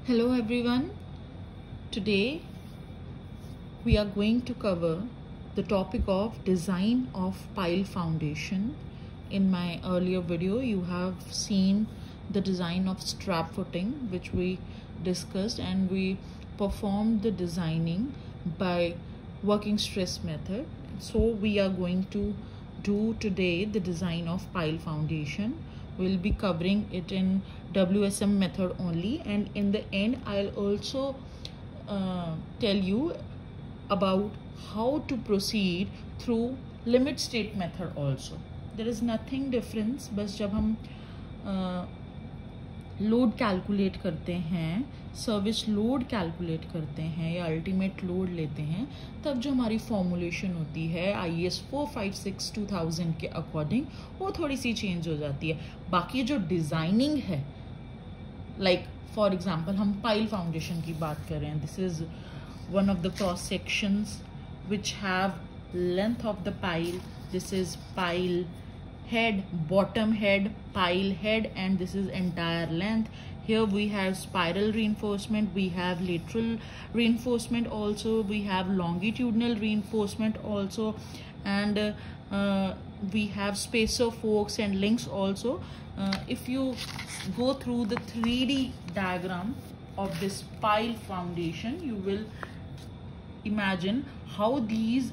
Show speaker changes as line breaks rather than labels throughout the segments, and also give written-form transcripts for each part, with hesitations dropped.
Hello everyone. Today we are going to cover the topic of design of pile foundation. In my earlier video you have seen the design of strap footing which we discussed, and we performed the designing by working stress method. So we are going to do today the design of pile foundation. We'll be covering it in WSM method only, and in the end I'll also tell you about how to proceed through limit state method also. There is nothing difference, बस जब हम load calculate करते हैं, service load calculate करते हैं या ultimate load लेते हैं, तब जो हमारी फॉर्मुलेशन होती है IS 456-2000 के अकॉर्डिंग वो थोड़ी सी चेंज हो जाती है. बाकी जो डिज़ाइनिंग है, लाइक फॉर एग्जांपल हम पाइल फाउंडेशन की बात कर रहे हैं. This is one of the cross sections which have length of the pile. This is pile head, bottom head, pile head, and this is entire length. Here we have spiral reinforcement, we have lateral reinforcement also, we have longitudinal reinforcement also, and we have spacer forks and links also. If you go through the 3D diagram of this pile foundation, you will imagine how these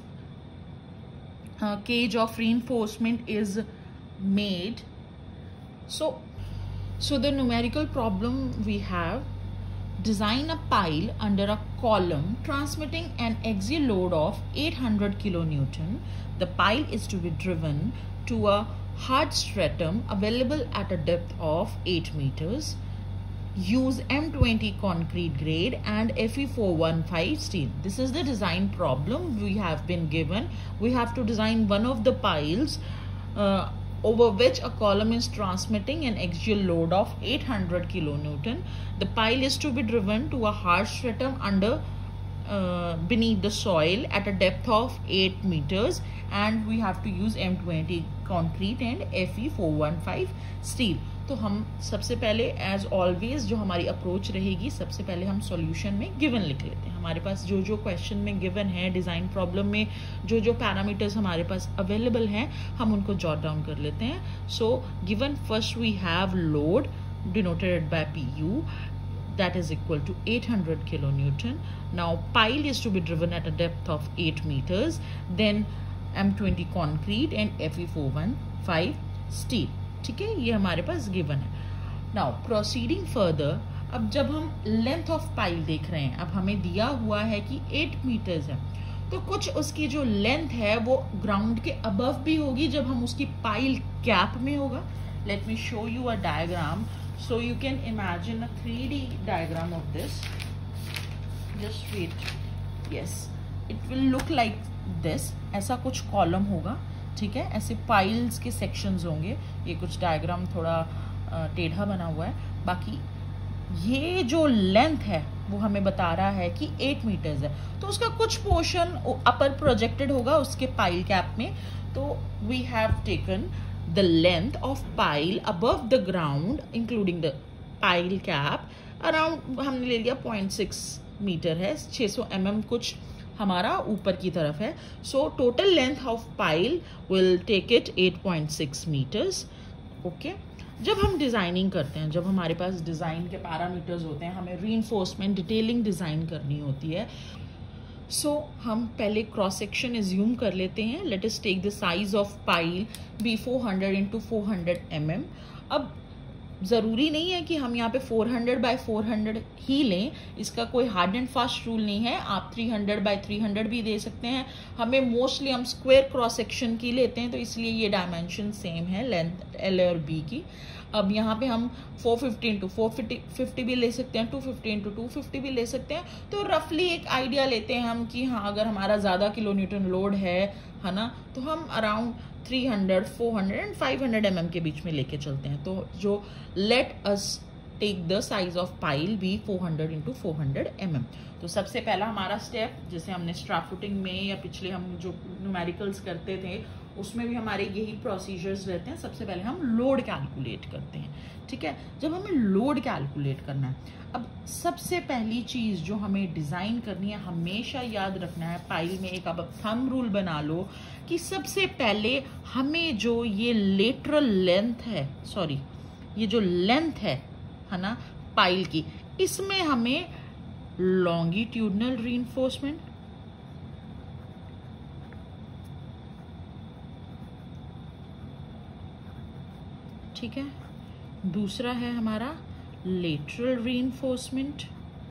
cage of reinforcement is made. So the numerical problem we have: design a pile under a column transmitting an axial load of 800 kilonewton. The pile is to be driven to a hard stratum available at a depth of 8 meters. Use M20 concrete grade and Fe415 steel. This is the design problem we have been given. We have to design one of the piles over which a column is transmitting an axial load of 800 kilonewton. The pile is to be driven to a hard stratum beneath the soil at a depth of 8 meters, and we have to use M20 concrete and Fe415 steel. तो हम सबसे पहले as always जो हमारी approach रहेगी, सबसे पहले हम सॉल्यूशन में गिवन लिख लेते हैं. हमारे पास जो जो क्वेश्चन में गिवन है, डिज़ाइन प्रॉब्लम में जो जो पैरामीटर्स हमारे पास अवेलेबल हैं, हम उनको जॉट डाउन कर लेते हैं. So given first we have load denoted by PU, that is equal to 800 kilonewton. Now pile is to be driven at a depth of 8 meters. Then M20 concrete and Fe415 steel. ठीक है, ये हमारे पास given है. Now proceeding further, अब जब हम length of pile देख रहे हैं, अब हमें दिया हुआ है कि 8 मीटर्स है, तो कुछ उसकी जो लेंथ है वो ग्राउंड के अबव भी होगी जब हम उसकी पाइल कैप में होगा. Let me show you a diagram so you can imagine a 3D diagram of this. Just wait. Yes, it will look like this. ऐसा कुछ कॉलम होगा, ठीक है, ऐसे पाइल्स के सेक्शंस होंगे. ये कुछ डायग्राम थोड़ा टेढ़ा बना हुआ है. बाकी ये जो लेंथ है वो हमें बता रहा है कि 8 मीटर्स है, तो उसका कुछ पोर्शन अपर प्रोजेक्टेड होगा उसके पाइल कैप में. तो we have taken the length of pile above the ground including the pile cap around, हमने ले लिया 0.6 मीटर है, 600 mm कुछ हमारा ऊपर की तरफ है. So total length of pile will take it 8.6 metres. Okay, जब हम डिज़ाइनिंग करते हैं, जब हमारे पास डिज़ाइन के पैरामीटर्स होते हैं, हमें रीइंफोर्समेंट डिटेलिंग डिज़ाइन करनी होती है. सो हम पहले क्रॉस सेक्शन एज्यूम कर लेते हैं. Let us take the size of pile be 400 × 400 mm. अब ज़रूरी नहीं है कि हम यहाँ पे 400 by 400 ही लें, इसका कोई हार्ड एंड फास्ट रूल नहीं है. आप 300 by 300 भी दे सकते हैं. हमें मोस्टली हम स्क्वायर क्रॉस सेक्शन की लेते हैं, तो इसलिए ये डायमेंशन सेम है लेंथ L और B की. अब यहाँ पे हम 450 × 450 भी ले सकते हैं, 250 × 250 भी ले सकते हैं. तो रफली एक आइडिया लेते हैं हम कि हाँ, अगर हमारा ज़्यादा किलोन्यूटन लोड है ना, तो हम अराउंड 300, 400 एंड 500 mm के बीच में लेके चलते हैं. तो जो let us take the size of pile be 400 × 400 mm. तो सबसे पहला हमारा स्टेप, जैसे हमने स्ट्रैप फुटिंग में या पिछले हम जो न्यूमेरिकल्स करते थे उसमें भी हमारे यही प्रोसीजर्स रहते हैं. सबसे पहले हम लोड कैलकुलेट करते हैं. ठीक है, जब हमें लोड कैलकुलेट करना है, अब सबसे पहली चीज जो हमें डिजाइन करनी है, हमेशा याद रखना है, पाइल में एक अब थंब रूल बना लो कि सबसे पहले हमें जो ये लेटरल लेंथ है, सॉरी ये जो लेंथ है ना पाइल की, इसमें हमें लॉन्गिट्यूडनल रीइंफोर्समेंट, ठीक है, दूसरा है हमारा लेटरल रीइंफोर्समेंट,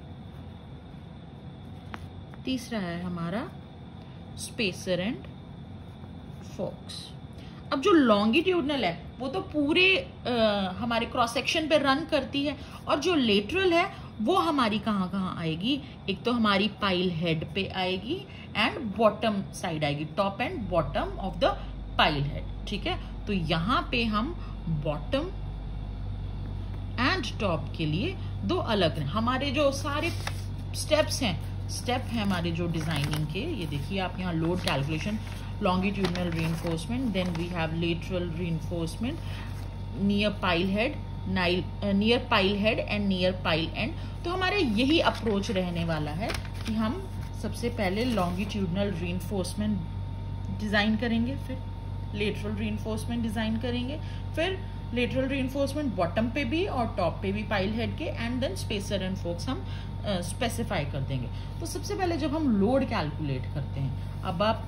तीसरा है हमारा स्पेसर एंड फोर्क्स। अब जो लॉन्गिट्यूडनल है वो तो पूरे हमारे क्रॉस सेक्शन पे रन करती है, और जो लेटरल है वो हमारी कहाँ कहाँ आएगी, एक तो हमारी पाइल हेड पे आएगी एंड बॉटम साइड आएगी, top and bottom of the pile head, ठीक है। तो यहाँ पे हम बॉटम एंड टॉप के लिए दो अलग हैं। हमारे जो सारे स्टेप्स हैं, स्टेप है हमारे जो डिजाइनिंग के, ये देखिए आप यहाँ load calculation, longitudinal reinforcement, then we have lateral reinforcement near pile head, near pile head and near pile end। तो हमारे यही अप्रोच रहने वाला है कि हम सबसे पहले longitudinal reinforcement डिजाइन करेंगे, फिर lateral reinforcement डिजाइन करेंगे, फिर lateral reinforcement बॉटम पे भी और टॉप पे भी पाइल हेड के, and then spacer and forks हम स्पेसिफाई कर देंगे। तो सबसे पहले जब हम लोड कैलकुलेट करते हैं, अब आप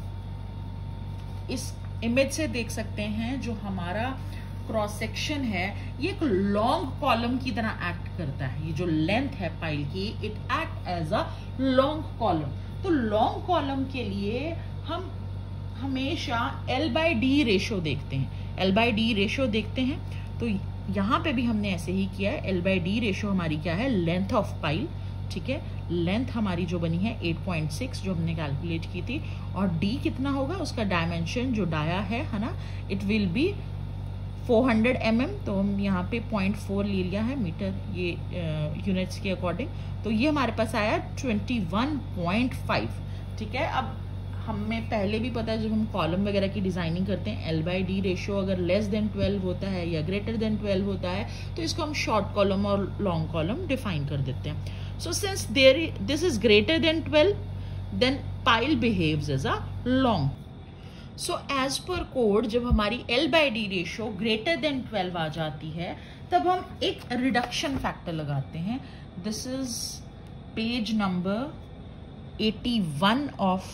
इस इमेज से देख सकते हैं जो हमारा क्रॉस सेक्शन है ये एक लॉन्ग कॉलम की तरह एक्ट करता है। ये जो लेंथ है पाइल की, it act as a long column. तो लॉन्ग कॉलम के लिए हम हमेशा L/D रेशो देखते हैं, L/D रेशो देखते हैं। तो यहाँ पे भी हमने ऐसे ही किया है। L/D रेशो हमारी क्या है, लेंथ ऑफ पाइल, ठीक है। लेंथ हमारी जो बनी है 8.6 जो हमने कैलकुलेट की थी, और D कितना होगा, उसका डायमेंशन जो डाया है ना, इट विल बी 400 mm। तो हम यहाँ पे 0.4 ले लिया है मीटर, ये यूनिट्स के अकॉर्डिंग। तो ये हमारे पास आया 21.5, ठीक है। अब हमें पहले भी पता है जब हम कॉलम वगैरह की डिजाइनिंग करते हैं, L/D रेशियो अगर लेस देन 12 होता है या ग्रेटर देन 12 होता है तो इसको हम शॉर्ट कॉलम और लॉन्ग कॉलम डिफाइन कर देते हैं। So since this is greater than 12, then pile behaves as a long. So as per code, जब हमारी L/D रेशियो greater than 12 आ जाती है, तब हम एक रिडक्शन फैक्टर लगाते हैं। This is page number 81 of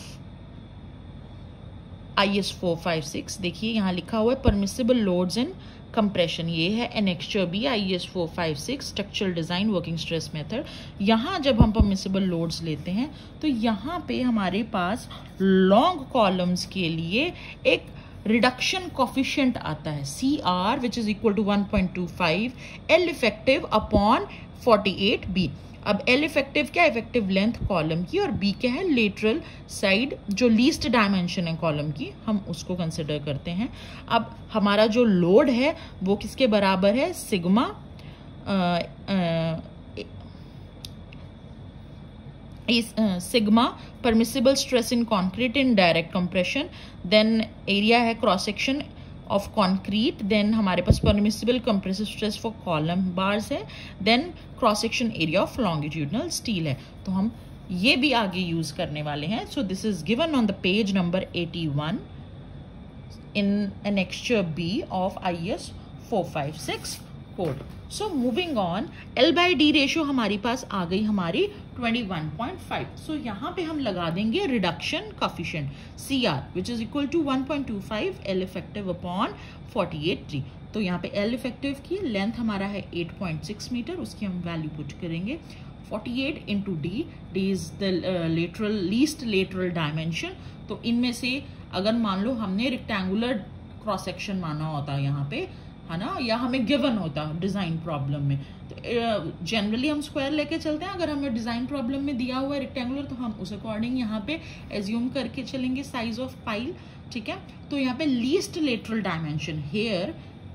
IS 456। देखिए यहाँ लिखा हुआ है परमिसिबल लोड्स एंड कंप्रेशन, ये है annexure B IS 456 structural design working stress method. यहाँ जब हम परमिसिबल लोड्स लेते हैं तो यहाँ पे हमारे पास लॉन्ग कॉलम्स के लिए एक रिडक्शन कोफिशिएंट आता है CR which is equal to 1.25 L effective upon 48B। अब L इफेक्टिव क्या, इफेक्टिव लेंथ कॉलम की, और B क्या है, लेटरल साइड जो लीस्ट डायमेंशन है कॉलम की, हम उसको कंसिडर करते हैं। अब हमारा जो लोड है वो किसके बराबर है, sigma sigma permissible stress in concrete in direct compression, then area है cross section of concrete, then हमारे पास permissible compressive stress for column bars है, then cross section area of longitudinal steel है। तो हम ये भी आगे यूज करने वाले हैं। सो this is given on the page number 81 in annexure B of IS 456 code. So moving on, L/D ratio हमारी पास आ गई हमारी 21.5। सो यहाँ पे हम लगा देंगे reduction coefficient CR which is equal to 1.25 L effective upon 48D। तो यहाँ पे L इफेक्टिव की लेंथ हमारा है 8.6 मीटर, उसकी हम वैल्यू पुट करेंगे 48 into D। D is the lateral least lateral dimension. तो इनमें से अगर मान लो हमने रेक्टेंगुलर क्रॉस सेक्शन माना होता यहाँ पे, है ना, या हमें गिवन होता डिजाइन प्रॉब्लम में, तो जनरली हम स्क्वायर लेके चलते हैं। अगर हमें डिजाइन प्रॉब्लम में दिया हुआ है रेक्टेंगुलर तो हम उस अकॉर्डिंग यहाँ पे एज्यूम करके चलेंगे साइज ऑफ पाइल, ठीक है। तो यहाँ पे least lateral dimension, here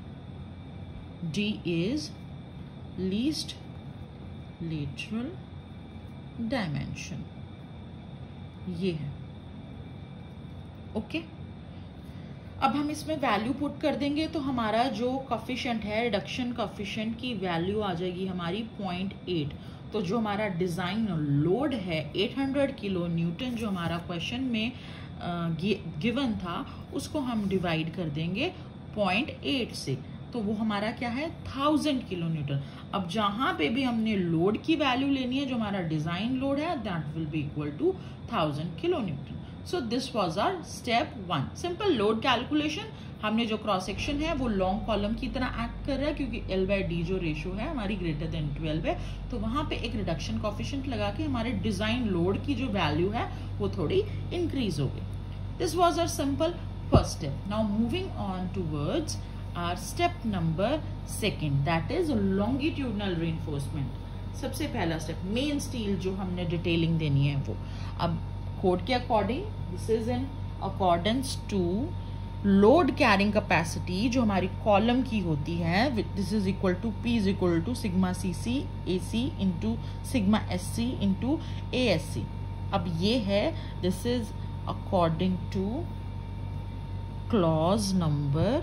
D is least lateral dimension, ये है, ओके। अब हम इसमें वैल्यू पुट कर देंगे तो हमारा जो कॉफिशिएंट है, रिडक्शन कॉफिशिएंट की वैल्यू आ जाएगी हमारी 0.8। तो जो हमारा डिजाइन लोड है 800 किलो न्यूटन जो हमारा क्वेश्चन में गिवन था, उसको हम डिवाइड कर देंगे 0.8 से, तो वो हमारा क्या है 1000 किलो न्यूटन। अब जहां पे भी हमने लोड की वैल्यू लेनी है, जो हमारा डिजाइन लोड है, that will be equal to 1000 kilo newton. So this was our step 1, simple load calculation. हमने जो क्रॉस सेक्शन है वो लॉन्ग कॉलम की तरह एक्ट कर रहा है, क्योंकि L/D जो रेशियो है हमारी ग्रेटर देन 12 है, तो वहां पे एक रिडक्शन कॉफिशिएंट लगा के हमारे डिजाइन लोड की जो वैल्यू है वो थोड़ी इंक्रीज हो गई। This was our simple first step. Now moving on towards our step number 2, that is longitudinal reinforcement. सबसे पहला स्टेप, मेन स्टील जो हमने डिटेलिंग देनी है वो। अब कोड के according this is in accordance to load carrying capacity जो हमारी कॉलम की होती है, this is equal to P is equal to sigma CC AC into sigma SC into ASC। अब ये है, this is according to clause number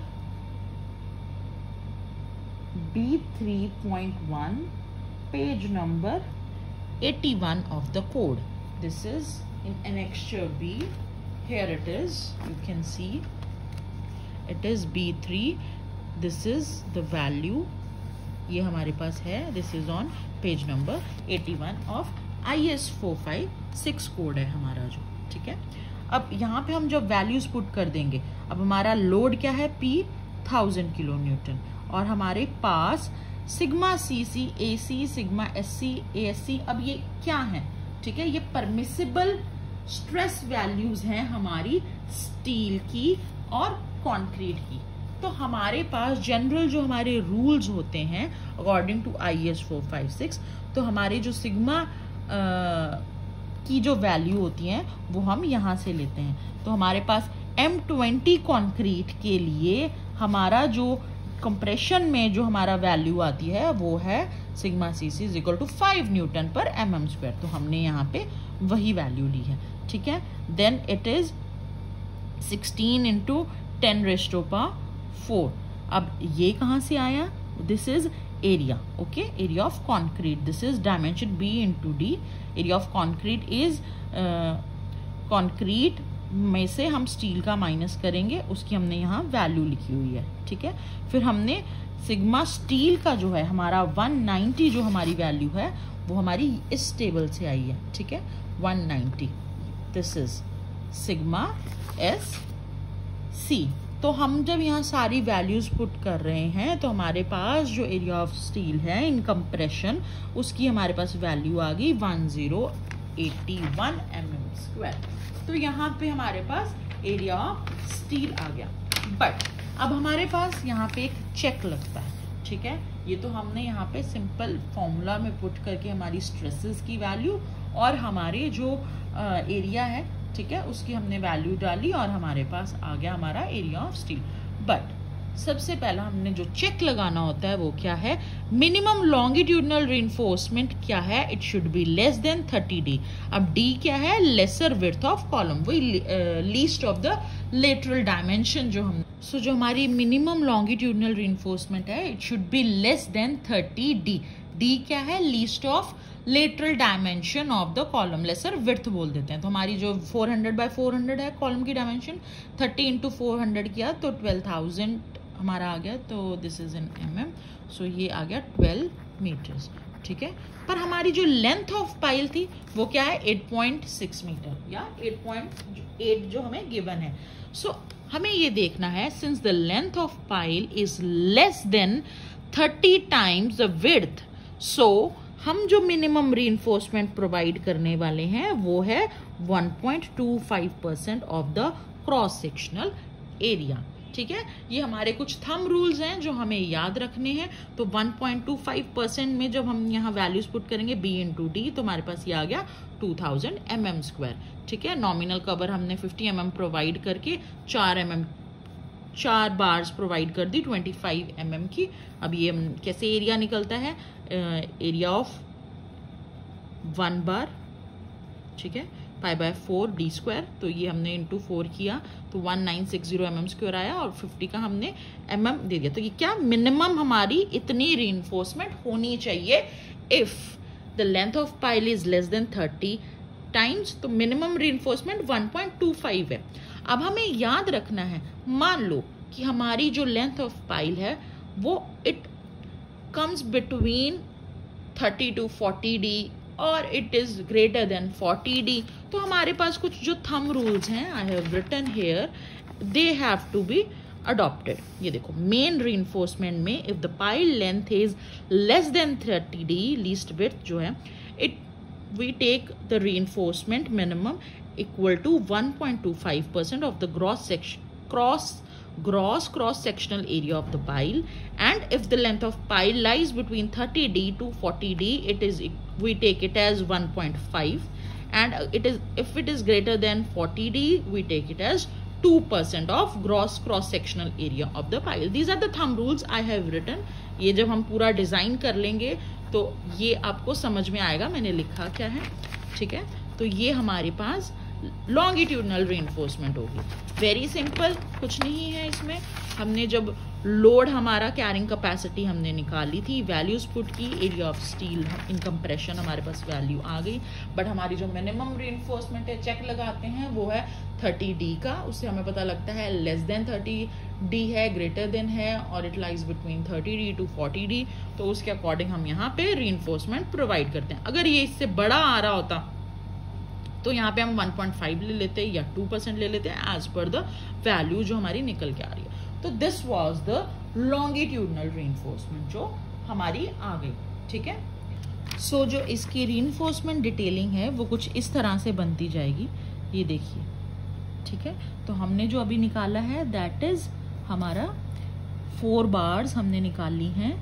B3.1 page number 81 of the code. This is in annexure B. Here it is, you can see it is B3. This is the value, ये हमारे पास है, this is on page number 81 of IS 456 code है हमारा जो, ठीक है। अब यहाँ पे हम जब वैल्यूज पुट कर देंगे, अब हमारा लोड क्या है P 1000 किलो न्यूटन, और हमारे पास sigma CC AC sigma SC ASC, अब ये क्या है, ठीक है, ये परमिसिबल स्ट्रेस वैल्यूज हैं हमारी स्टील की और कंक्रीट की। तो हमारे पास जनरल जो हमारे रूल्स होते हैं अकॉर्डिंग टू IS 456, तो हमारे जो सिग्मा की जो वैल्यू होती है वो हम यहाँ से लेते हैं। तो हमारे पास M20 कंक्रीट के लिए हमारा जो कंप्रेशन में जो हमारा वैल्यू आती है वो है sigma CC is equal to 5 newton पर mm²। तो हमने यहाँ पे वही वैल्यू ली है, ठीक है। Then it is 16 into 10⁴। अब ये कहाँ से आया, this is area, okay, area of concrete, this is dimension B into D। Area of concrete is concrete में से हम स्टील का माइनस करेंगे, उसकी हमने यहाँ वैल्यू लिखी हुई है, ठीक है। फिर हमने सिग्मा स्टील का जो है हमारा 190 जो हमारी वैल्यू है वो हमारी इस टेबल से आई है, ठीक है, 190, दिस इज सिग्मा SC। तो हम जब यहाँ सारी वैल्यूज पुट कर रहे हैं तो हमारे पास जो एरिया ऑफ स्टील है इन कंप्रेशन, उसकी हमारे पास वैल्यू आ गई 1081 mm²। तो यहाँ पे हमारे पास एरिया ऑफ स्टील आ गया। बट अब हमारे पास यहाँ पे एक चेक लगता है, ठीक है। ये तो हमने यहाँ पे सिंपल फॉर्मूला में पुट करके हमारी स्ट्रेसेस की वैल्यू और हमारे जो एरिया है, ठीक है, उसकी हमने वैल्यू डाली और हमारे पास आ गया हमारा एरिया ऑफ स्टील। बट सबसे पहला हमने जो चेक लगाना होता है वो क्या है, मिनिमम लॉन्गिट्यूडनल रीइंफोर्समेंट क्या है, it should be less than 30D। अब D क्या है, लेसर विड्थ ऑफ कॉलम, वही least of the lateral dimension जो हम, सो जो हमारी मिनिमम लॉन्गिट्यूडनल रीइंफोर्समेंट है it should be less than 30D। D क्या है, least of lateral dimension of the column, lesser width बोल देते हैं। तो हमारी जो 400/400 है कॉलम की डायमेंशन, 30 इंटू 400 किया तो 12,000 हमारा आ गया, तो this is in mm, so ये आ गया 12 मीटर्स, ठीक है। पर हमारी जो लेंथ ऑफ पाइल थी वो क्या है, 8.6 मीटर या 8.8 जो हमें गिवन है। सो हमें ये देखना है, since the length of pile is less than 30 times the width, so हम जो मिनिमम रीइंफोर्समेंट प्रोवाइड करने वाले हैं वो है 1.25% of the cross sectional area, ठीक है। ये हमारे कुछ थंब रूल्स हैं जो हमें याद रखने हैं। तो 1.25% में जब हम यहाँ वैल्यूज पुट करेंगे B इंटू D, तो हमारे पास ये आ गया 2000 mm², ठीक है। नॉमिनल कवर हमने 50 mm प्रोवाइड करके 4 बार्स प्रोवाइड कर दी 25 mm की। अब ये कैसे एरिया निकलता है, एरिया ऑफ 1 बार, ठीक है, π/4 d स्क्वायर, तो ये हमने इंटू 4 किया तो 1960 mm² आया और 50 का हमने mm दे दिया। तो ये क्या मिनिमम हमारी इतनी रीइंफोर्समेंट होनी चाहिए if the length of pile is less than 30 times, तो मिनिमम रीइंफोर्समेंट 1.25 है। अब हमें याद रखना है, मान लो कि हमारी जो लेंथ ऑफ पाइल है वो it comes between 30 to 40 d और it is greater than 40 d, तो हमारे पास कुछ जो थंब रूल्स हैं I have written here, they have to be adopted. ये देखो, मेन रीइंफोर्समेंट में if the pile length is less than 30 d, least width जो है, it we take the reinforcement minimum equal to 1.25% of the gross cross-sectional area of the pile, and if the length of pile lies between 30 d to 40 d, we take it as 1.5, and if it is greater than 40 d, we take it as 2% of gross cross-sectional area of the pile. These are the thumb rules I have written. ये जब हम पूरा design कर लेंगे तो ये आपको समझ में आएगा मैंने लिखा क्या है, ठीक है। तो ये हमारे पास लॉन्गिट्यूडनल रीइंफोर्समेंट होगी। वेरी सिंपल, कुछ नहीं है इसमें। हमने जब लोड हमारा कैरिंग कैपेसिटी हमने निकाली थी, वैल्यूज पुट की, area of steel in compression हमारे पास वैल्यू आ गई, बट हमारी जो मिनिमम रीइंफोर्समेंट है चेक लगाते हैं वो है 30 d का। उससे हमें पता लगता है लेस देन 30 d है, ग्रेटर देन है, और it lies between 30 d to 40 d, तो उसके अकॉर्डिंग हम यहाँ पे रीइंफोर्समेंट प्रोवाइड करते हैं। अगर ये इससे बड़ा आ रहा होता तो यहाँ पे हम 1.5 ले लेते या 2% ले लेते हैं एज पर द वैल्यू जो हमारी निकल के आ रही है। तो this was the longitudinal reinforcement जो हमारी आ गई, ठीक है। सो जो इसकी रीइंफोर्समेंट डिटेलिंग है वो कुछ इस तरह से बनती जाएगी, ये देखिए, ठीक है। तो हमने जो अभी निकाला है दैट इज हमारा 4 बार्स हमने निकाली हैं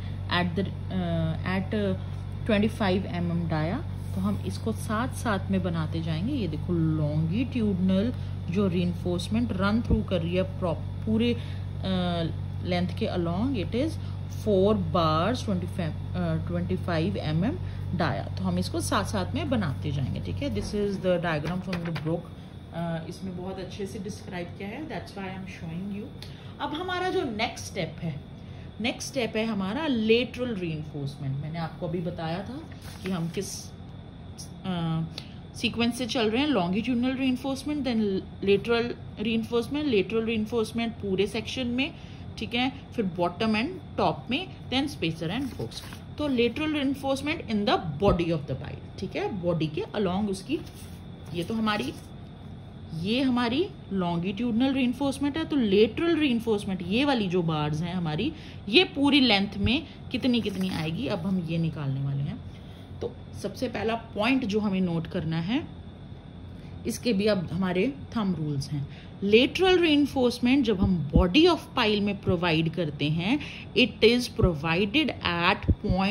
एट 25 mm डाया। तो हम इसको साथ साथ में बनाते जाएंगे। ये देखो, लॉन्गिट्यूडनल जो रीइंफोर्समेंट रन थ्रू कर रही है पूरे लेंथ के along, it is 4 bars 25 mm dia. तो हम इसको साथ साथ में बनाते जाएंगे, ठीक है। This is the diagram from the book, इसमें बहुत अच्छे से डिस्क्राइब किया है, that's why I am showing you. अब हमारा जो नेक्स्ट स्टेप है हमारा लेटरल रीइंफोर्समेंट। मैंने आपको अभी बताया था कि हम किस सीक्वेंस से चल रहे हैं, longitudinal reinforcement, then lateral reinforcement पूरे सेक्शन में, ठीक है, फिर बॉटम एंड टॉप में, देन स्पेसर एंड फोर्स। तो lateral reinforcement in the body of the pile, ठीक है, बॉडी के अलोंग उसकी, ये तो ये हमारी लॉन्गिट्यूडनल रीइंफोर्समेंट है। तो लेटरल रीइंफोर्समेंट, ये वाली जो बार्स हैं हमारी, ये पूरी लेंथ में कितनी आएगी, अब हम ये निकालने वाले हैं। तो सबसे पहला पॉइंट जो हमें नोट करना है, इसके भी अब हमारे थंब रूल्स हैं। लेटरल रीइंफोर्समेंट जब हम बॉडी ऑफ पाइल में प्रोवाइड करते हैं, it is provided at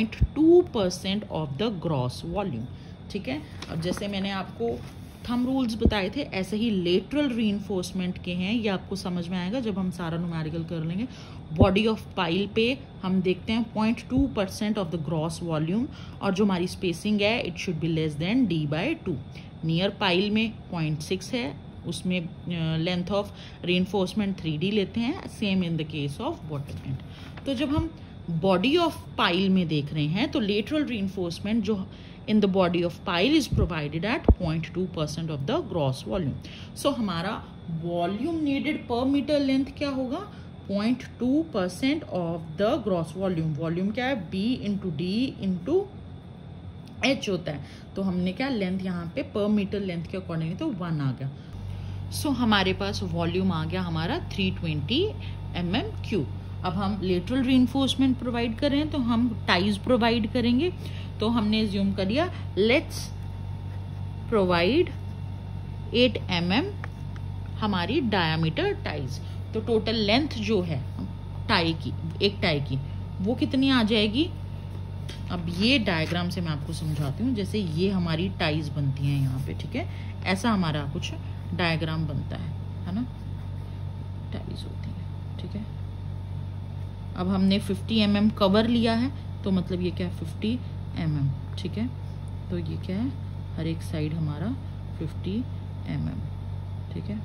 0.2% of the gross volume, ठीक है। अब जैसे मैंने आपको थंब रूल्स बताए थे, ऐसे ही लेटरल रीइंफोर्समेंट के हैं, ये आपको समझ में आएगा जब हम सारा न्यूमेरिकल कर लेंगे। बॉडी ऑफ पाइल पे हम देखते हैं 0.2% ऑफ द ग्रॉस वॉल्यूम, और जो हमारी स्पेसिंग है it should be less than d/2। Near pile में 0.6 है, उसमें लेंथ ऑफ रीइंफोर्समेंट 3d लेते हैं, same in the case of bottom end. तो जब हम बॉडी ऑफ पाइल में देख रहे हैं तो लेटरल रीइंफोर्समेंट जो in the body of pile is provided at 0.2% of the gross volume. So हमारा volume needed per meter length क्या होगा, 0.2% of the gross volume। volume क्या है, B into D into H होता है। तो हमने क्या लेंथ यहाँ पे पर मीटर लेंथ के अकॉर्डिंग तो 1 आ गया। सो हमारे पास वॉल्यूम आ गया हमारा 320 mm³। अब हम लेटरल रीइंफोर्समेंट प्रोवाइड कर रहे हैं तो हम टाइज प्रोवाइड करेंगे। तो हमने ज्यूम कर लिया, लेट्स प्रोवाइड 8 mm हमारी डायामीटर टाइज। तो टोटल लेंथ जो है एक टाई की वो कितनी आ जाएगी। अब ये डायग्राम से मैं आपको समझाती हूँ। जैसे ये हमारी टाइज बनती हैं यहाँ पे, ठीक है, ऐसा हमारा कुछ डायग्राम बनता है ना, टाइज होती है, ठीक है। अब हमने 50 mm कवर लिया है, तो मतलब ये क्या है 50 mm, ठीक है। तो ये क्या है, हर एक साइड हमारा 50 mm, ठीक है।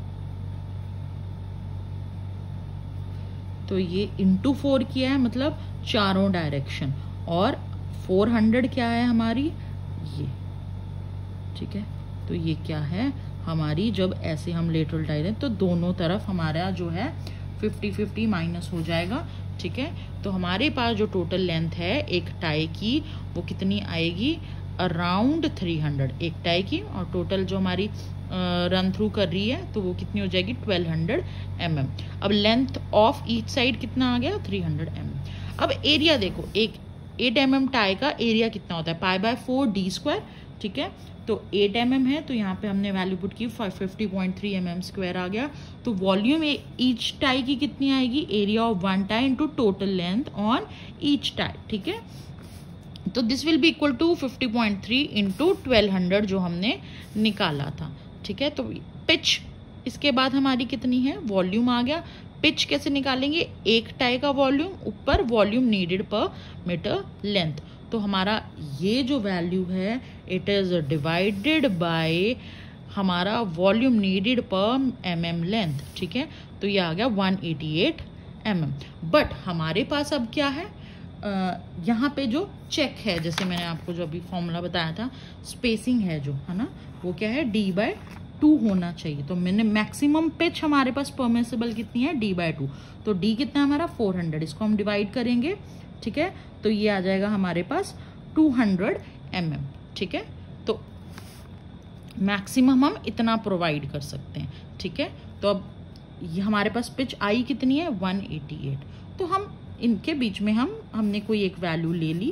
तो ये इंटू 4 किया है, मतलब चारों डायरेक्शन, और 400 क्या है हमारी ये, ठीक है। तो ये क्या है हमारी, जब ऐसे हम लेटरल टाई दें तो दोनों तरफ हमारा जो है 50-50 माइनस हो जाएगा, ठीक है। तो हमारे पास जो टोटल लेंथ है एक टाई की वो कितनी आएगी, अराउंड 300 एक टाई की, और टोटल जो हमारी रन थ्रू कर रही है तो वो कितनी हो जाएगी 1200 mm। अब लेंथ ऑफ ईच साइड कितना आ गया 300 mm। अब एरिया देखो, एक 8 mm टाई का एरिया कितना होता है, π/4 d², ठीक है। तो 8 mm है, तो यहाँ पे हमने वैल्यू पुट की 50.3 mm² आ गया। तो वॉल्यूम ईच टाई की कितनी आएगी, area of one tie into total length on each tie, ठीक है। तो this will be equal to 50.3 into 1200 जो हमने निकाला था, ठीक है। तो पिच इसके बाद हमारी कितनी है, वॉल्यूम आ गया। पिच कैसे निकालेंगे, एक टाई का वॉल्यूम ऊपर वॉल्यूम नीडेड पर मीटर लेंथ। तो हमारा ये जो वैल्यू है इट इज डिवाइडेड बाय हमारा वॉल्यूम नीडेड पर mm लेंथ, ठीक है। तो ये आ गया 188 mm। बट हमारे पास अब क्या है, यहाँ पे जो चेक है, जैसे मैंने आपको जो अभी फॉर्मूला बताया था, स्पेसिंग है जो, है ना, वो क्या है d/2 होना चाहिए। तो मैंने मैक्सिमम पिच हमारे पास परमिसिबल कितनी है d/2। तो d कितना है हमारा 400, इसको हम डिवाइड करेंगे, ठीक है। तो ये आ जाएगा हमारे पास 200 mm, ठीक है। तो मैक्सिमम हम इतना प्रोवाइड कर सकते हैं, ठीक है। तो अब ये हमारे पास पिच आई कितनी है 188। तो हम इनके बीच में हमने कोई एक वैल्यू ले ली,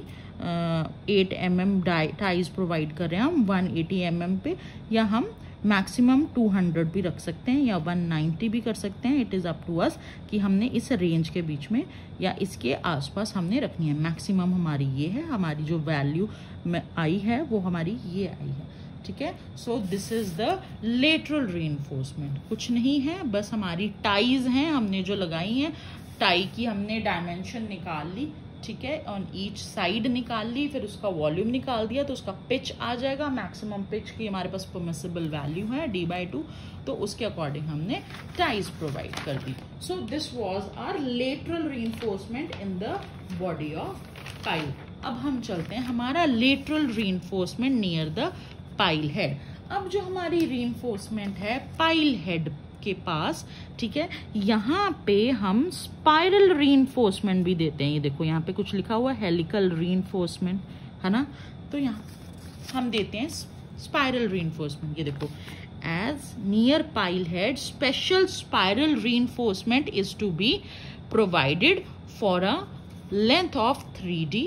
8 mm टाइज प्रोवाइड कर रहे हैं हम 180 mm पे, या हम मैक्सिमम 200 भी रख सकते हैं या 190 भी कर सकते हैं। It is up to us कि हमने इस रेंज के बीच में या इसके आसपास हमने रखनी है। मैक्सिमम हमारी ये है, हमारी जो वैल्यू आई है वो हमारी ये आई है, ठीक है। So this is the lateral reinforcement, कुछ नहीं है, बस हमारी टाइज हैं हमने जो लगाई हैं, टाई की हमने डायमेंशन निकाल ली, ठीक है, ऑन ईच साइड निकाल ली, फिर उसका वॉल्यूम निकाल दिया तो उसका पिच आ जाएगा। मैक्सिमम पिच की हमारे पास परमिसिबल वैल्यू है d/2, तो उसके अकॉर्डिंग हमने टाइज प्रोवाइड कर दी। So this was our lateral reinforcement in the body of pile. अब हम चलते हैं हमारा lateral reinforcement near the pile head. अब जो हमारी रीइंफोर्समेंट है पाइल हेड के पास, ठीक है, यहाँ पे हम स्पाइरल रीइंफोर्समेंट भी देते हैं। ये देखो यहाँ पे कुछ लिखा हुआ है हेलिकल रीइंफोर्समेंट, है ना। तो यहाँ हम देते हैं स्पाइरल रीइंफोर्समेंट। ये देखो, as near pile head special spiral reinforcement is to be provided for a length of 3D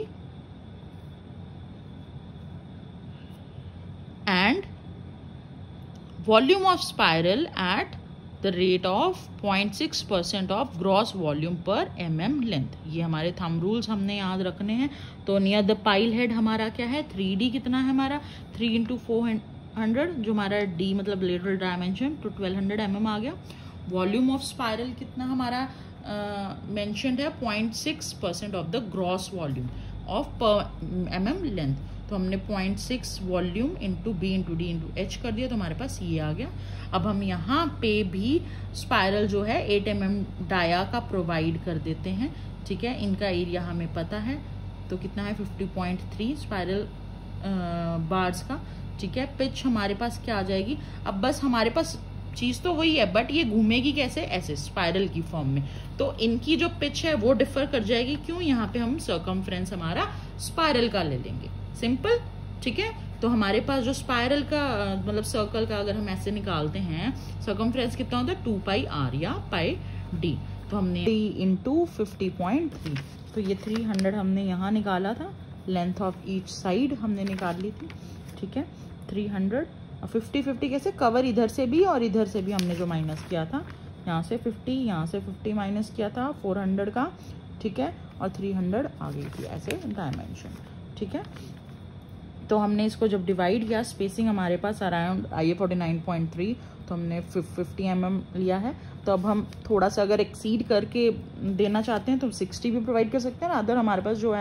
and volume of spiral at the rate of 0.6% of gross volume per mm length। ये हमारे thumb rules हमने याद रखने हैं। तो near the pile head हमारा क्या है 3D कितना है हमारा 3 × 400 जो हमारा D मतलब लेटरल डायमेंशन, तो 1200 mm आ गया। वॉल्यूम ऑफ स्पाइरल कितना हमारा मेंशन्ड है 0.6% of the gross volume of पर mm लेंथ। तो हमने 0.6 volume into B into D into H कर दिया, तो हमारे पास ये आ गया। अब हम यहाँ पे भी स्पाइरल जो है 8 mm डाया का प्रोवाइड कर देते हैं, ठीक है। इनका एरिया हमें पता है, तो कितना है 50.3 स्पाइरल बार्स का, ठीक है। पिच हमारे पास क्या आ जाएगी, अब बस हमारे पास चीज तो वही है, बट ये घूमेगी कैसे, ऐसे स्पाइरल की फॉर्म में। तो इनकी जो पिच है वो डिफर कर जाएगी, क्यों, यहाँ पे हम सर्कमफ्रेंस हमारा स्पाइरल का ले लेंगे, सिंपल, ठीक है। तो हमारे पास जो स्पाइरल का मतलब सर्कल का अगर हम ऐसे निकालते हैं, सर्कमफ्रेंस कितना होता है 2πr या πd। तो हमने 3 × 50.3, तो ये 300 हमने यहाँ निकाला था। लेंथ ऑफ ईच साइड हमने निकाल ली थी, ठीक है। 300 और 50-50 कैसे, कवर इधर से भी और इधर से भी हमने जो माइनस किया था, यहाँ से 50 यहाँ से 50 माइनस किया था 400 का, ठीक है, और 300 आ गई थी ऐसे डायमेंशन, ठीक है। तो हमने इसको जब डिवाइड किया, स्पेसिंग हमारे पास अराउंड आई 49.3, तो हमने 50 mm लिया है। तो अब हम थोड़ा सा अगर एक्सीड करके देना चाहते हैं तो 60 भी प्रोवाइड कर सकते हैं ना। अदर हमारे पास जो है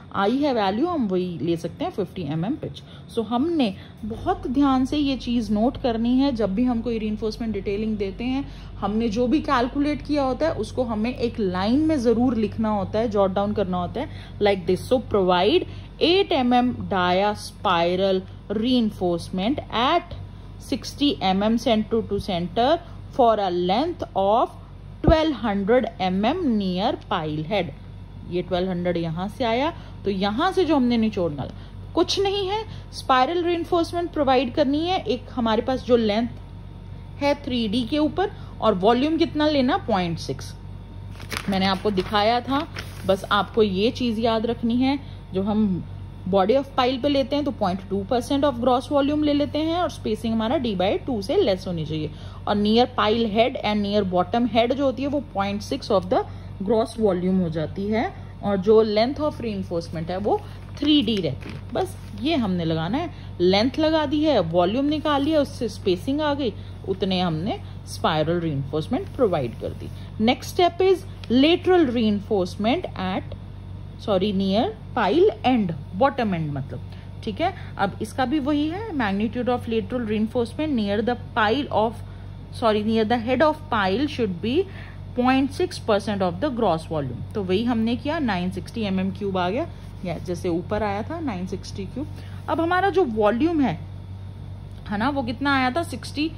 आई है वैल्यू, हम वही ले सकते हैं 50 mm पिच। सो हमने बहुत ध्यान से ये चीज़ नोट करनी है जब भी हम कोई रीइंफोर्समेंट डिटेलिंग देते हैं। हमने जो भी कैलकुलेट किया होता है उसको हमें एक लाइन में ज़रूर लिखना होता है, जॉट डाउन करना होता है, like this. So provide 8 mm dia spiral reinforcement at 60 mm center to center for a length of 1200 mm near pile head। ये 1200 यहां से आया, तो यहां से जो हमने निचोड़ना कुछ नहीं है, स्पाइरल रीइंफोर्समेंट प्रोवाइड करनी है। एक हमारे पास जो लेंथ है 3D के ऊपर, और वॉल्यूम कितना लेना, 0.6 मैंने आपको दिखाया था। बस आपको ये चीज याद रखनी है, जो हम बॉडी ऑफ पाइल पे लेते हैं तो 0.2% ऑफ ग्रॉस वॉल्यूम ले लेते हैं, और स्पेसिंग हमारा d/2 से लेस होनी चाहिए। और near pile head end near bottom head जो होती है वो 0.6 ऑफ द ग्रॉस वॉल्यूम हो जाती है, और जो लेंथ ऑफ रीइंफोर्समेंट है वो 3D रहती है। बस ये हमने लगाना है, लेंथ लगा दी है, वॉल्यूम निकाल लिया, उससे स्पेसिंग आ गई, उतने हमने स्पाइरल रीइंफोर्समेंट प्रोवाइड कर दी। Next step is lateral reinforcement at near pile end, bottom end मतलब, ठीक है। अब इसका भी वही है, magnitude of lateral reinforcement near the pile of near the head of pile should be 0.6% of the gross volume. तो वही हमने किया, 960 mm क्यूब आ गया, या जैसे ऊपर आया था 960 क्यूब। अब हमारा जो वॉल्यूम है ना, वो कितना आया था,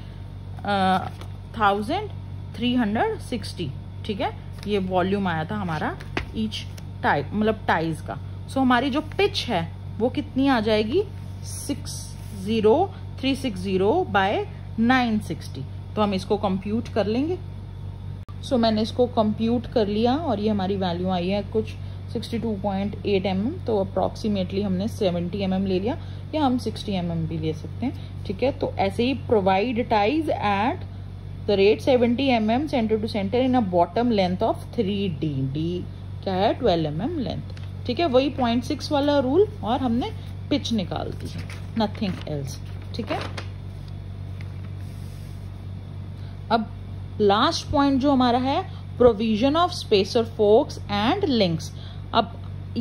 60,360, ठीक है। ये वॉल्यूम आया था हमारा ईच टाइप, मतलब टाइज का। सो हमारी जो पिच है वो कितनी आ जाएगी, 60360 बाय 960। तो हम इसको कंप्यूट कर लेंगे। सो मैंने इसको कंप्यूट कर लिया, और ये हमारी वैल्यू आई है कुछ 62.8 mm। तो अप्रॉक्सीमेटली हमने 70 mm ले लिया, या हम 60 mm भी ले सकते हैं, ठीक है। तो ऐसे ही provide ties at the rate 70 mm centre to centre in a bottom length of 3D। D क्या है, 12 mm लेंथ, ठीक है। वही 0.6 वाला रूल, और हमने पिच निकाल दी है, नथिंग एल्स, ठीक है। अब लास्ट पॉइंट जो हमारा है, provision of spacer forks and links. अब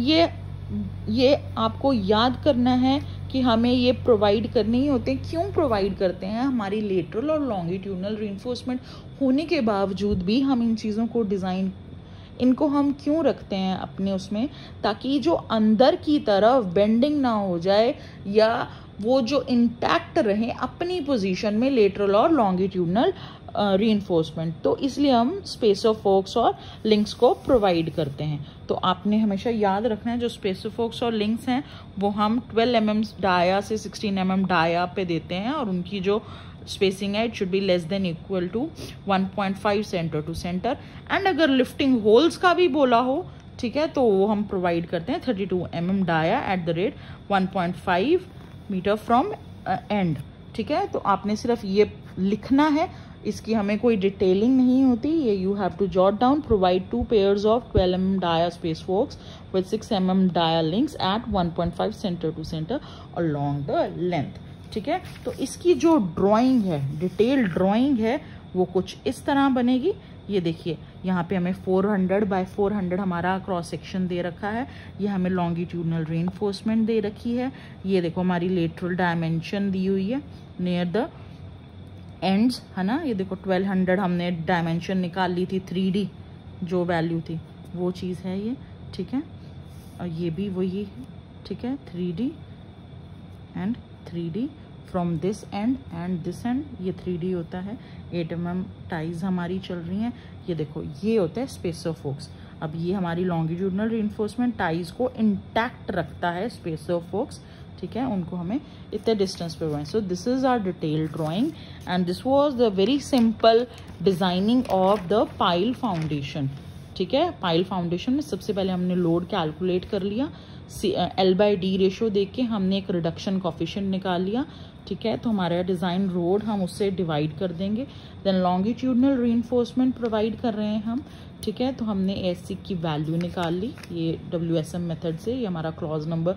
ये आपको याद करना है कि हमें ये प्रोवाइड करने ही होते हैं। क्यों प्रोवाइड करते हैं, हमारी लेटरल और लॉन्गिट्यूडनल रीइंफोर्समेंट होने के बावजूद भी हम इन चीज़ों को डिज़ाइन, इनको हम क्यों रखते हैं अपने उसमें, ताकि जो अंदर की तरफ बेंडिंग ना हो जाए, या वो जो इंटैक्ट रहे अपनी पोजीशन में, लेटरल और लॉन्गिट्यूडनल रीइंफोर्समेंट। तो इसलिए हम स्पेसर फोक्स और लिंक्स को प्रोवाइड करते हैं। तो आपने हमेशा याद रखना है, जो स्पेसर फोक्स और लिंक्स हैं वो हम 12 mm डाया से 16 mm डाया पे देते हैं, और उनकी जो स्पेसिंग है it should be less than equal to 1.5 centre to centre. And अगर लिफ्टिंग होल्स का भी बोला हो, ठीक है, तो वो हम प्रोवाइड करते हैं 32 mm dia at the rate 1.5 metre from end, ठीक है। तो आपने सिर्फ ये लिखना है, इसकी हमें कोई डिटेलिंग नहीं होती, ये you have to jot down. Provide 2 pairs of 12 mm dia space forks with 6 mm dia links at 1.5 centre to centre along the length, ठीक है। तो इसकी जो ड्राइंग है, डिटेल ड्राइंग है, वो कुछ इस तरह बनेगी। ये देखिए, यहाँ पे हमें 400 बाय 400 हमारा क्रॉस सेक्शन दे रखा है, ये हमें लॉन्गिट्यूडनल रीइंफोर्समेंट दे रखी है। ये देखो हमारी लेटरल डायमेंशन दी हुई है नियर द एंड्स, है ना। ये देखो 1200 हमने डायमेंशन निकाल ली थी, 3D जो वैल्यू थी वो चीज़ है ये, ठीक है। और ये भी वही है, ठीक है, 3D and 3D from this end this end, ये 3D होता है। 8 mm टाइज हमारी चल रही हैं। ये देखो, ये होता है स्पेसर फोक्स। अब ये हमारी लॉन्गिट्यूडनल रीइंफोर्समेंट टाइज को इंटैक्ट रखता है, स्पेसर फोक्स, ठीक है। उनको हमें इतने डिस्टेंस पे हुए। So this is our detail drawing and this was the very simple designing of the pile foundation, ठीक है। पाइल फाउंडेशन में सबसे पहले हमने लोड कैलकुलेट कर लिया, L/D रेशो देख के हमने एक रिडक्शन कॉफिशिएंट निकाल लिया, ठीक है। तो हमारा डिजाइन रोड हम उससे डिवाइड कर देंगे। देन लॉन्गिट्यूडनल रीइंफोर्समेंट प्रोवाइड कर रहे हैं हम, ठीक है। तो हमने एससी की वैल्यू निकाल ली, ये WSM मेथड से। ये हमारा क्लॉज नंबर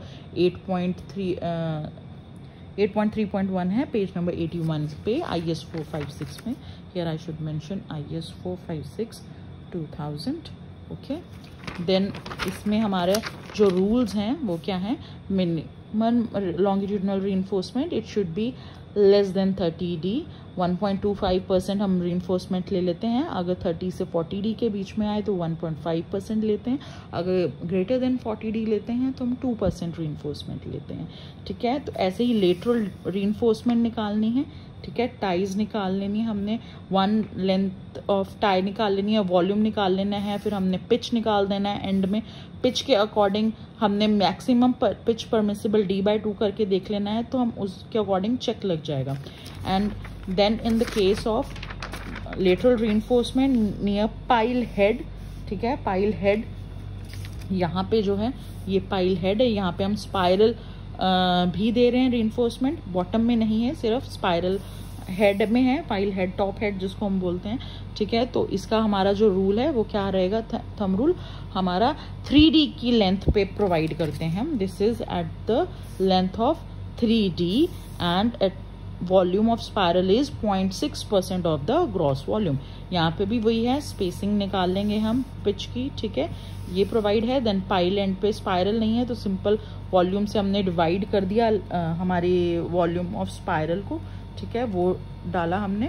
8.3.1 है, पेज नंबर 81 पे, IS 456 में। Here I should mention IS 456 2000, okay. Then इसमें हमारे जो रूल्स हैं वो क्या हैं, minimum longitudinal reinforcement it should be less than 30D, 1.25% हम रीइंफोर्समेंट ले लेते हैं, अगर 30 से 40D के बीच में आए तो 1.5% लेते हैं, अगर ग्रेटर देन 40D लेते हैं तो हम 2% रीइंफोर्समेंट लेते हैं, ठीक है। तो ऐसे ही लेटरल रीइंफोर्समेंट निकालनी है, ठीक है। टाइज निकाल लेनी है हमने, 1 लेंथ ऑफ टाई निकाल लेनी है, वॉल्यूम निकाल लेना है, फिर हमने पिच निकाल देना है एंड में, पिच के अकॉर्डिंग हमने मैक्सिमम पिच परमिसिबल D/2 करके देख लेना है, तो हम उसके अकॉर्डिंग चेक लग जाएगा। And then in the case of lateral reinforcement near pile head, ठीक है, पाइल हेड, यहाँ पे जो है ये पाइल हेड है, यहाँ पे हम स्पाइरल भी दे रहे हैं रीइंफोर्समेंट, बॉटम में नहीं है, सिर्फ स्पाइरल हेड में है, पाइल हेड, टॉप हेड जिसको हम बोलते हैं, ठीक है। तो इसका हमारा जो रूल है वो क्या रहेगा, थंब रूल हमारा 3D की लेंथ पे प्रोवाइड करते हैं हम, this is at the length of 3D and at volume of spiral is 0.6% of the gross volume. यहाँ पे भी वही है, स्पेसिंग निकाल लेंगे हम पिच की, ठीक है, ये प्रोवाइड है। देन पाइल एंड पे स्पाइरल नहीं है तो सिंपल वॉल्यूम से हमने डिवाइड कर दिया हमारी वॉल्यूम ऑफ स्पाइरल को, ठीक है, वो डाला हमने,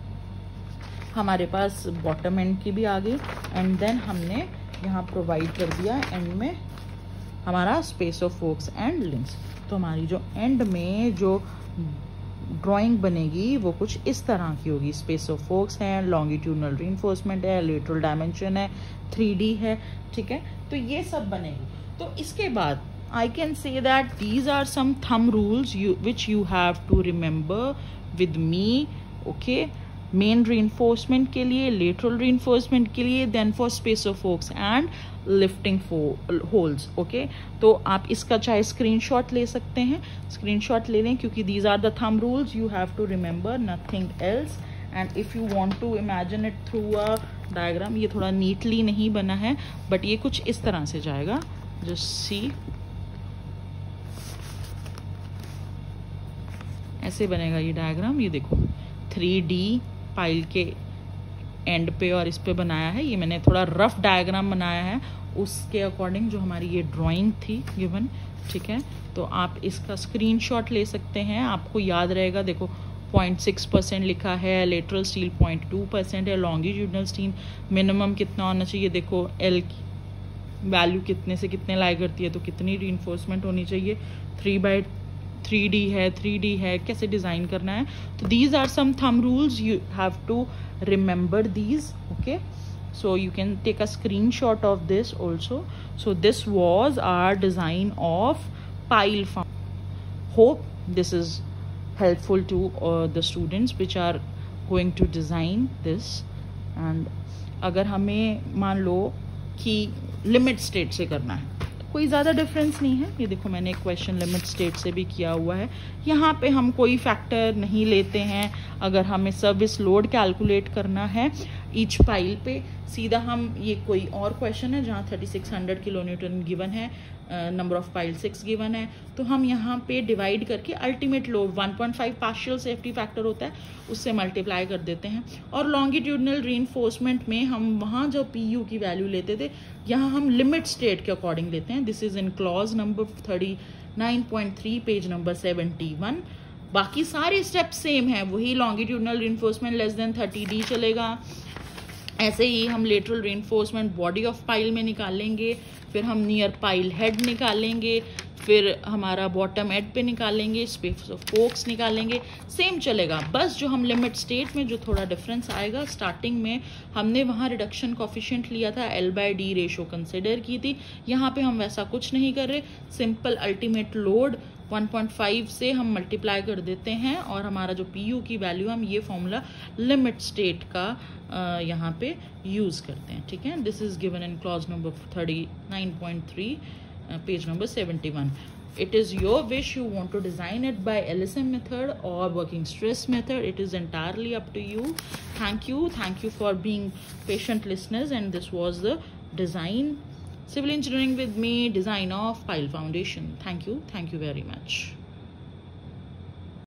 हमारे पास बॉटम एंड की भी आ गई। एंड देन हमने यहाँ प्रोवाइड कर दिया एंड में हमारा space of forks and links. तो हमारी जो एंड में जो ड्राइंग बनेगी वो कुछ इस तरह की होगी, स्पेस ऑफ फोक्स है, लॉन्गिट्यूडनल रीइंफोर्समेंट है, लेटरल डायमेंशन है, 3D है, ठीक है। तो ये सब बनेगी। तो इसके बाद I can say that these are some thumb rules which you have to remember with me, okay। Main reinforcement के लिए, lateral reinforcement के लिए, then for space of forks and lifting holes, okay। तो आप इसका चाहे screenshot ले सकते हैं, screenshot ले लें, क्योंकि these are the thumb rules you have to remember, nothing else। and if you want to imagine it through a diagram, ये थोड़ा neatly नहीं बना है but ये कुछ इस तरह से जाएगा, just see, ऐसे बनेगा ये डायग्राम। ये देखो 3D पाइल के एंड पे और इस पे बनाया है, ये मैंने थोड़ा रफ डायग्राम बनाया है उसके अकॉर्डिंग जो हमारी ये ड्राइंग थी गिवन, ठीक है। तो आप इसका स्क्रीनशॉट ले सकते हैं, आपको याद रहेगा। देखो 0.6% लिखा है, लेटरल स्टील 0.2% है, लॉन्गिट्यूडनल स्टील मिनिमम कितना होना चाहिए, देखो एल की वैल्यू कितने से कितने लाई करती है, तो कितनी रीइंफोर्समेंट होनी चाहिए, 3/3D है, 3D है, कैसे डिज़ाइन करना है। तो these are some thumb rules, you have to remember these, okay. So you can take a screenshot of this also. So this was our design of pile farm. Hope this is helpful to the students which are going to design this. And अगर हमें मान लो कि limit state से करना है, कोई ज़्यादा difference नहीं है। ये देखो मैंने एक क्वेश्चन लिमिट स्टेट से भी किया हुआ है, यहाँ पे हम कोई फैक्टर नहीं लेते हैं। अगर हमें सर्विस लोड कैलकुलेट करना है ईच पाइल पे, सीधा हम, ये कोई और क्वेश्चन है जहाँ 3600 किलो न्यूटन गिवन है, नंबर ऑफ पाइल 6 गिवन है, तो हम यहाँ पे डिवाइड करके ultimate load 1.5 partial safety factor होता है उससे मल्टीप्लाई कर देते हैं। और लॉन्गिट्यूडनल रीइंफोर्समेंट में हम वहाँ जो PU की वैल्यू लेते थे, यहाँ हम लिमिट स्टेट के अकॉर्डिंग लेते हैं। This is in clause number 39.3 page number 71। बाकी सारे स्टेप सेम है, वही longitudinal reinforcement less than 30D चलेगा। ऐसे ही हम lateral reinforcement body of pile में निकालेंगे, फिर हम नियर पाइल हेड निकालेंगे, फिर हमारा बॉटम एड पे निकालेंगे, स्पेस ऑफ फोक्स निकालेंगे, सेम चलेगा। बस जो हम लिमिट स्टेट में जो थोड़ा डिफरेंस आएगा, स्टार्टिंग में हमने वहाँ रिडक्शन कॉफिशिएंट लिया था, L/D रेशो कंसिडर की थी, यहाँ पे हम वैसा कुछ नहीं कर रहे, सिंपल अल्टीमेट लोड 1.5 से हम मल्टीप्लाई कर देते हैं और हमारा जो PU की वैल्यू, हम ये फॉर्मूला लिमिट स्टेट का यहाँ पे यूज़ करते हैं, ठीक है। This is given in clause number 39.3 page number 71. It is your wish, you want to design it by LSM method or working stress method. It is entirely up to you. Thank you for being patient listeners, and this was the design civil engineering with me, design of pile foundation. Thank you very much.